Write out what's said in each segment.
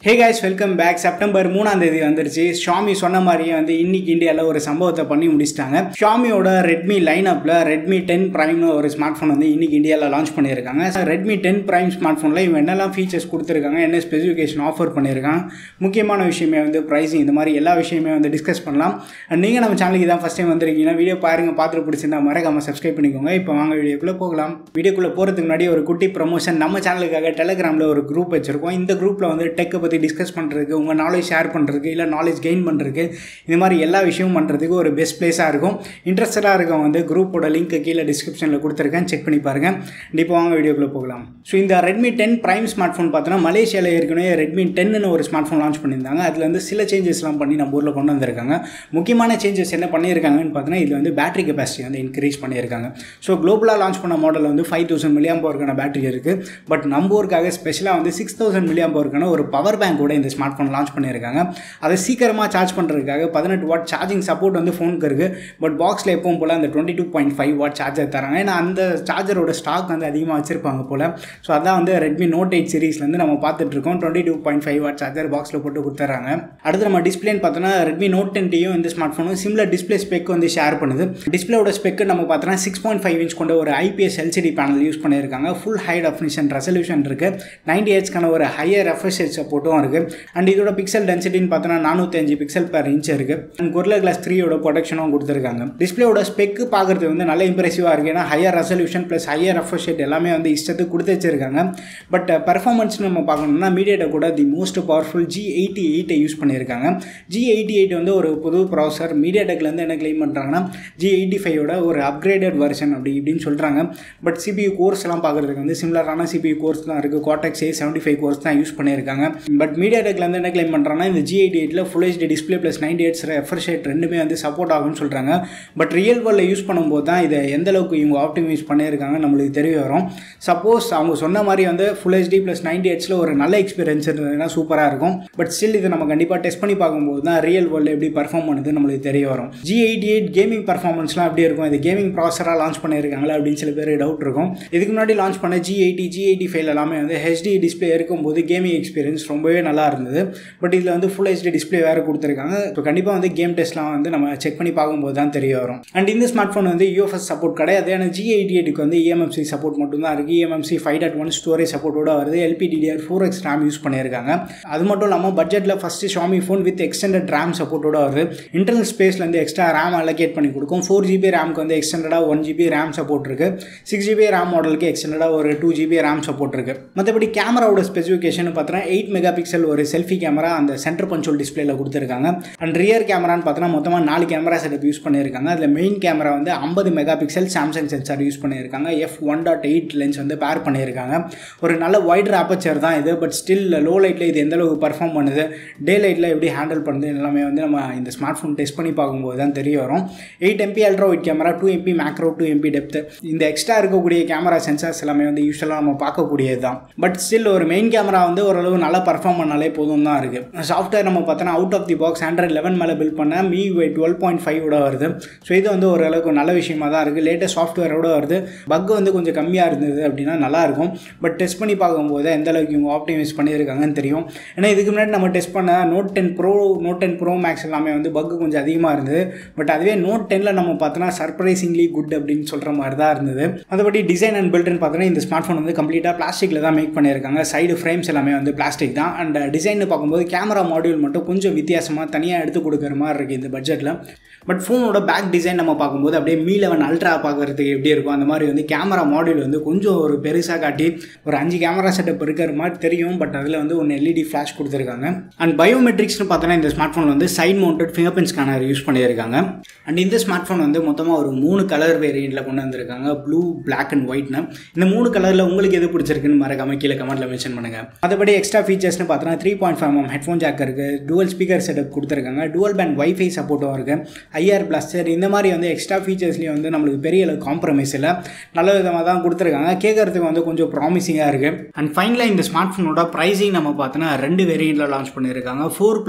Hey guys, welcome back. September 3ஆம் தேதி வந்துருச்சு. Xiaomi சொன்ன மாதிரியே வந்து இன்னைக்கு இந்தியால ஒரு சம்பவத்தை பண்ணி முடிச்சிட்டாங்க. Xiaomiயோட Redmi லைனப்ல Redmi 10 Prime ஒரு ஸ்மார்ட் போன் வந்து இன்னைக்கு இந்தியால லான்ச் பண்ணிருக்காங்க. Redmi 10 Prime ஸ்மார்ட் போன்ல இவங்க என்னெல்லாம் ஃபீச்சர்ஸ் கொடுத்திருக்காங்க, என்ன ஸ்பெசிஃபிகேஷன் ஆஃபர் பண்ணிருக்காங்க, முக்கியமான விஷயமே வந்து பிரைசிங், இந்த மாதிரி எல்லா விஷயமே வந்து டிஸ்கஸ் பண்ணலாம். நீங்க நம்ம சேனலுக்கு தான் ஃபர்ஸ்ட் டைம் வந்திருக்கீங்கன்னா வீடியோ பாருங்க, பார்த்துட்டு பிடிச்சிருந்தா மறக்காம சப்ஸ்கிரைப் பண்ணிக்கோங்க. இப்போ வாங்க வீடியோக்குள்ள போகலாம். வீடியோக்குள்ள போறதுக்கு முன்னாடி ஒரு குட்டி ப்ரமோஷன். நம்ம சேனலுக்காக டெலிகிராம்ல ஒரு குரூப் வச்சிருக்கோம். இந்த குரூப்ல வந்து டெக் பத்தி டிஸ்கஸ் பண்ணுறதுக்கு, உங்கள் நாலேஜ் ஷேர் பண்ணுறதுக்கு, இல்லை நாலேஜ் கெயின் பண்ணுறதுக்கு, இந்த மாதிரி எல்லா விஷயமும் பண்ணுறதுக்கு ஒரு பெஸ்ட் பிளேஸாக இருக்கும். இன்ட்ரெஸ்டடாக இருக்கவங்க வந்து குரூப்போட லிங்க் கீழே டிஸ்கிரிப்ஷனில் கொடுத்துருக்கேன், செக் பண்ணி பாருங்கள். இப்போ வாங்க வீடியோக்குள்ளே போகலாம். ஸோ இந்த Redmi 10 Prime ஸ்மார்ட் ஃபோன் பார்த்தோன்னா மலேசியாவில் ஏற்கனவே Redmi 10ன்னு ஒரு ஸ்மார்ட் ஃபோன் லான்ச் பண்ணியிருந்தாங்க. அதில் வந்து சில சேஞ்சஸ்லாம் பண்ணி நம்ம ஊரில் கொண்டு வந்திருக்காங்க. முக்கியமான சேஞ்சஸ் என்ன பண்ணியிருக்காங்கன்னு பார்த்தோன்னா, இதில் வந்து பேட்டரி கெப்பாசிட்டி வந்து இன்க்ரீஸ் பண்ணியிருக்காங்க. ஸோ குளோபலாக லான்ச் பண்ண மாடலில் வந்து 5000 mAh பேட்டரி இருக்குது. பட் நம்ம ஊருக்காக ஸ்பெஷலாக வந்து 6000 mAh ஒரு பவர் பேங்க் கூட இந்த ஸ்மார்ட் ஃபோன் லான்ச் பண்ணியிருக்காங்க. அதை சீக்கிரமாக சார்ஜ் பண்ணுறதுக்காக 18 வாட் சார்ஜிங் சப்போர்ட் வந்து ஃபோனுக்கு இருக்குது. பட் பாக்ஸில் எப்பவும் போல் அந்த 22.5 வாட் சார்ஜர் தராங்க. ஏன்னா அந்த சார்ஜரோட ஸ்டாக் வந்து அதிகமாக வச்சுருப்பாங்க போல். ஸோ அதான் வந்து Redmi Note 8 சீரிஸ்லேருந்து நம்ம பார்த்துட்ருக்கோம். 22.5 வாட் சார்ஜர் பாக்ஸில் போட்டு கொடுத்துட்றாங்க. அடுத்து நம்ம டிஸ்பிளேன்னு பார்த்தோன்னா Redmi Note 10 இந்த ஸ்மார்ட் ஃபோனும் சிம்லர் டிஸ்பிளே ஸ்பெக் வந்து ஷேர் பண்ணுது. டிஸ்பிளேயோட ஸ்பெக்கு நம்ம பார்த்தோன்னா 6.5 இன்ச் கொண்ட ஒரு IPS LCD பேனல் யூஸ் பண்ணியிருக்காங்க. ஃபுல் ஹை டெஃபினிஷன் ரெசல்யூஷன் இருக்குது. 90 ஹெர்ட்ஸ்க்கான ஒரு ஹையர் ரெஃப்ரெஷ் ரேட் சப்போர்ட்டும் இருக்குது. அண்ட் இதோட பிக்சல் டென்சிட்டின்னு பார்த்தோன்னா 405 பிக்சல் per inch இருக்குது. அண்ட் Gorilla Glass 3யோட ப்ரொடக்ஷனும் கொடுத்துருக்காங்க. டிஸ்பிளேயோட ஸ்பெக்கு பார்க்குறது வந்து நல்ல இம்ப்ரெசிவாக இருக்குது. ஏன்னா higher resolution plus higher refresh rate எல்லாமே வந்து இஷ்டத்துக்கு கொடுத்து வச்சிருக்காங்க. பட் பெர்ஃபார்மன்ஸ் நம்ம பார்க்கணும்னா மீடியாடெக் கூட the most powerful G88 use பண்ணியிருக்காங்க. G88 வந்து ஒரு புது ப்ராசஸர். மீடியாடெக்லேருந்து என்ன கிளைம் பண்ணுறாங்கன்னா G85யோட ஒரு அப்கிரேடட் வெர்ஷன் இப்படின்னு சொல்கிறாங்க. பட் CPU கோர்ஸ் எல்லாம் பார்க்குறதுக்கு வந்து சிமிலரான CPU கோர்ஸ் தான் இருக்குது. Cortex A75 கோர்ஸ் தான் யூஸ் பண்ணியிருக்காங்க. பட் மீடியாடெக்லேருந்து என்ன கிளைம் பண்ணுறாங்கன்னா இந்த G88ல full HD display plus 90 hertz refresh rate ரெண்டுமே வந்து சப்போர்ட் ஆகும்னு சொல்கிறாங்க. பட் ரியல் வேர்ல்டில் யூஸ் பண்ணும்போது தான் இதை எந்த அளவுக்கு இவங்க ஆப்டிமைஸ் பண்ணியிருக்காங்க நம்மளுக்கு தெரிய வரும். சப்போஸ் அவங்க சொன்ன மாதிரி வந்து ஃபுல் HD ப்ளஸ் 90 ஹெர்ட்ஸில் ஒரு நல்ல எக்ஸ்பீரியன்ஸ் இருந்ததுன்னா சூப்பராக இருக்கும். பட் ஸ்டில் இதை நம்ம கண்டிப்பாக டெஸ்ட் பண்ணி பார்க்கும்போது தான் ரியல் வேர்ல்டில் எப்படி பர்ஃபார்ம் பண்ணுது நம்மளுக்கு தெரிய வரும். G88 கேமிங் பர்ஃபார்மன்ஸ்லாம் எப்படி இருக்கும், இது கேமிங் ப்ராசராக லான்ச் பண்ணியிருக்காங்களா அப்படின்னு சில பேர் டவுட் இருக்கும். இதுக்கு முன்னாடி லான்ச் பண்ண G80, G85 எல்லாமே வந்து HD டிஸ்பிளே இருக்கும்போது கேமிங் எக்ஸ்பீரியன்ஸ் ரொம்பவே நல்லா இருந்தது. பட் இதில் வந்து ஃபுல் HD டிஸ்பிளே வேறு கொடுத்துருக்காங்க. ஸோ கண்டிப்பாக வந்து கேம் டெஸ்ட்லாம் வந்து நம்ம செக் பண்ணி பார்க்கும்போது தான் தெரிய வரும். அண்ட் இந்த ஸ்மார்ட் ஃபோன் வந்து UFS சப்போர்ட் கிடையாது. ஏன்னா G88க்கு வந்து eMMC சப்போர்ட் மட்டும் தான் இருக்குது. eMMC 5.1 ஸ்டோரேஜ் சப்போர்ட்டோட வருது. LPDDR4X RAM யூஸ் பண்ணியிருக்காங்க. அது மட்டும் இல்லாமல் பட்ஜெட்டில் first Xiaomi phone with extended RAM சப்போர்ட்டோட வருது. இன்டர்னல் ஸ்பேஸ்லேருந்து எக்ஸ்ட்ரா RAM அலோகேட் பண்ணி கொடுக்கும். 4GB RAMக்கு வந்து எக்ஸ்டெண்டடாக 1GB RAM சப்போர்ட் இருக்குது. 6GB RAM மாடலுக்கு எக்ஸ்டெண்டடாக ஒரு 2GB RAM சப்போர்ட் இருக்குது. மற்றபடி கேமராவோட ஸ்பெசிஃபிகேஷன் பார்த்தோன்னா 8 மெகாபிக்சல் ஒரு செல்ஃபி கேமரா அந்த சென்டர் பஞ்சோல் டிஸ்பிளேல கொடுத்துருக்காங்க. அண்ட் ரியர் கேமரான்னு பார்த்தோன்னா மொத்தமாக 4 கேமரா செட்டப் யூஸ் பண்ணியிருக்காங்க. அதில் மெயின் கேமரா வந்து 50 மெகாபிக்சல் சாம்சங் சென்சார் யூஸ் பண்ணியிருக்காங்க. f1.8 லென்ஸ் வந்து பேர் பண்ணியிருக்காங்க. ஒரு நல்ல வைடர் ஆப்பர்ச்சர் தான் இது. பட் ஸ்டில் லோ லைட்டில் இது எந்த அளவுக்கு பர்ஃபார்ம் பண்ணுது, டே லைட்டில் எப்படி ஹேண்டில் பண்ணுது எல்லாமே வந்து நம்ம இந்த ஸ்மார்ட் ஃபோன் டெஸ்ட் பண்ணி பார்க்கும்போது தான் தெரிய வரும். 8MP ultra wide camera, 2MP macro, 2MP depth, இந்த எக்ஸ்ட்ரா இருக்கக்கூடிய கேமரா சென்சார்ஸ் எல்லாமே வந்து யூஸ்வலாக நம்ம பார்க்கக்கூடியது தான். பட் ஸ்டில் ஒரு மெயின் கேமரா வந்து ஓரளவு நல்லா பர்ஃபார்ம் பண்ணாலே போதும் தான் இருக்குது. சாஃப்ட்வேர் நம்ம பார்த்தோன்னா out of the box Android 11 மேலே பில்ட் பண்ண MIUI 12.5 வருது. ஸோ இது வந்து ஓரளவுக்கு நல்ல விஷயமா தான் இருக்குது. லேட்டஸ்ட் சாஃப்ட்வேரோட வருது. பக் வந்து கொஞ்சம் கம்மியாக இருந்தது அப்படின்னா நல்லாயிருக்கும். பட் டெஸ்ட் பண்ணி பார்க்கும்போது எந்த அளவுக்கு இவங்க ஆப்டிமைஸ் பண்ணியிருக்காங்கன்னு தெரியும். ஏன்னா இதுக்கு முன்னாடி நம்ம டெஸ்ட் பண்ண Note 10 Pro, Note 10 Pro Max எல்லாமே வந்து பக் கொஞ்சம் அதிகமாக இருந்தது. பட் அதுவே Note 10ல நம்ம பார்த்தோன்னா சர்ப்ரைசிங்லி குட் அப்படின்னு சொல்கிற மாதிரி தான் இருந்தது. மற்றபடி டிசைன் அண்ட் பில்டுன்னு பார்த்தோன்னா இந்த ஸ்மார்ட் ஃபோன் வந்து கம்ப்ளீட்டாக பிளாஸ்டிக்கில் தான் மேக் பண்ணியிருக்காங்க. சைடு ஃப்ரேம்ஸ் எல்லாமே வந்து பிளாஸ்டிக் தான். அண்ட் டிசைன்னு பார்க்கும்போது கேமரா மாடியூல் மட்டும் கொஞ்சம் வித்தியாசமாக தனியாக எடுத்து கொடுக்குற மாதிரி இருக்குது இந்த பட்ஜெட்டில். பட் ஃபோனோட பேக் டிசைன் நம்ம பார்க்கும்போது அப்படியே Mi 11 அல்ட்ரா பார்க்குறதுக்கு எப்படி இருக்கும் அந்த மாதிரி வந்து கேமரா மாடியூல் வந்து கொஞ்சம் ஒரு பெருசாக காட்டி ஒரு 5 கேமரா செட்டப் இருக்கிற மாதிரி தெரியும். பட் அதில் வந்து ஒரு LED ஃப்ளாஷ் கொடுத்துருக்காங்க. அண்ட் பயோமெட்ரிக்ஸ்னு பார்த்தோன்னா இந்த ஸ்மார்ட் ஃபோன் வந்து side mounted fingerprint scanner use பண்ணியிருக்காங்க. அண்ட் இந்த ஸ்மார்ட் ஃபோன் வந்து மொத்தமாக ஒரு 3 கலர் வேரியண்ட்டில் கொண்டு வந்திருக்காங்க. ப்ளூ, பிளாக் அண்ட் ஒயிட்னு. இந்த 3 கலரில் உங்களுக்கு எது பிடிச்சிருக்குன்னு மறக்காம கீழே கமெண்ட்டில் மென்ஷன் பண்ணுங்கள். மற்றபடி எக்ஸ்ட்ரா ஃபீச்சர்ஸ்னு பார்த்தோன்னா 3.5mm ஹெட்ஃபோன் ஜாக் இருக்குது. டுவல் ஸ்பீக்கர் செட்டப் கொடுத்துருக்காங்க. டுவல் பேண்ட் வைஃபை சப்போர்ட்டும் இருக்குது. IR பிளாஸ்டர், இந்த மாதிரி வந்து எக்ஸ்ட்ரா ஃபீச்சர்ஸ்லேயும் வந்து நம்மளுக்கு பெரிய அளவு காம்ப்ரமைஸ் இல்லை, நல்ல விதமாக தான் கொடுத்துருக்காங்க. கேட்கறதுக்கு வந்து கொஞ்சம் ப்ராமிசிங்காக இருக்குது. அண்ட் ஃபைனலாக இந்த ஸ்மார்ட் ஃபோனோட ப்ரைஸிங் நம்ம பார்த்தோன்னா 2 வேரியண்ட்டில் லான்ச் பண்ணியிருக்காங்க.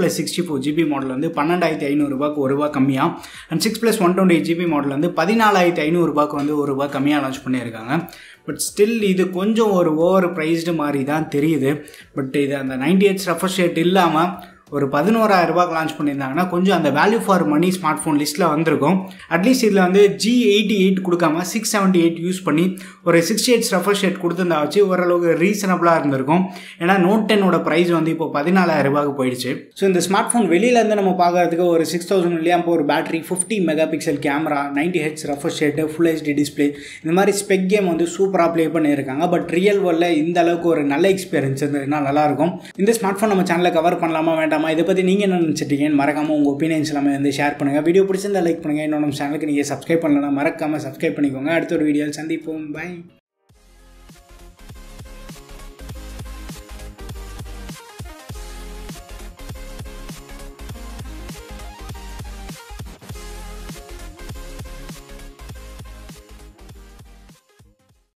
4+64GB மாடல் வந்து 12,500 ரூபா கம்மியாக, அண்ட் 6+128GB மாடல் வந்து 14,500 வந்து ₹1 கம்மியாக லான்ச் பண்ணியிருக்காங்க. பட் ஸ்டில் இது கொஞ்சம் ஒரு ஓவர் ப்ரைஸ்டு மாதிரி தான் தெரியுது. பட் இது அந்த 98 ரெஃப்ரெஷ் ரேட் இல்லாமல் ஒரு 11,000 ரூபாய்க்கு லான்ச் பண்ணியிருந்தாங்கன்னா கொஞ்சம் அந்த value for money smart phone லிஸ்ட்டில் வந்திருக்கும். அட்லீஸ்ட் இதில் வந்து G88 கொடுக்காம 678 யூஸ் பண்ணி ஒரு 68 ரெஃப்ரெஷ் ரேட் கொடுத்துருந்தா வச்சு ஓரளவுக்கு ரீசனபிளாக இருந்திருக்கும். ஏன்னா நோட் 10ஓட ப்ரைஸ் வந்து இப்போ 14,000 ரூபாய்க்கு போயிடுச்சு. ஸோ இந்த ஸ்மார்ட் ஃபோன் வெளியிலேருந்து நம்ம பார்க்கறதுக்கு ஒரு 6000 mAh ஒரு battery, 50 megapixel camera, 90Hz refresh rate, full HD display, இந்த மாதிரி ஸ்பெக் கேம் வந்து சூப்பராக ப்ளே பண்ணியிருக்காங்க. பட் ரியல் வேர்ல்டில் இந்த அளவுக்கு ஒரு நல்ல எக்ஸ்பீரியன்ஸ் இருந்ததுன்னா நல்லாயிருக்கும். இந்த ஸ்மார்ட் ஃபோன் நம்ம சேனலில் கவர் பண்ணலாமா வேண்டாம், இதை பற்றி நீங்கள் என்ன நினச்சிட்டீங்கன்னு மறக்காமல் உங்கள் ஒப்பீனியன்ஸ் எல்லாமே வந்து ஷேர் பண்ணுங்கள். வீடியோ பிடிச்சிருந்தா லைக் பண்ணுங்கள். இன்னும் நம்ம சேனலுக்கு நீங்கள் சப்ஸ்கிரைப் பண்ணலன்னா மறக்காமல் சப்ஸ்கிரைப் பண்ணிக்கோங்க. அடுத்த ஒரு வீடியோவில் சந்திப்போம். பை.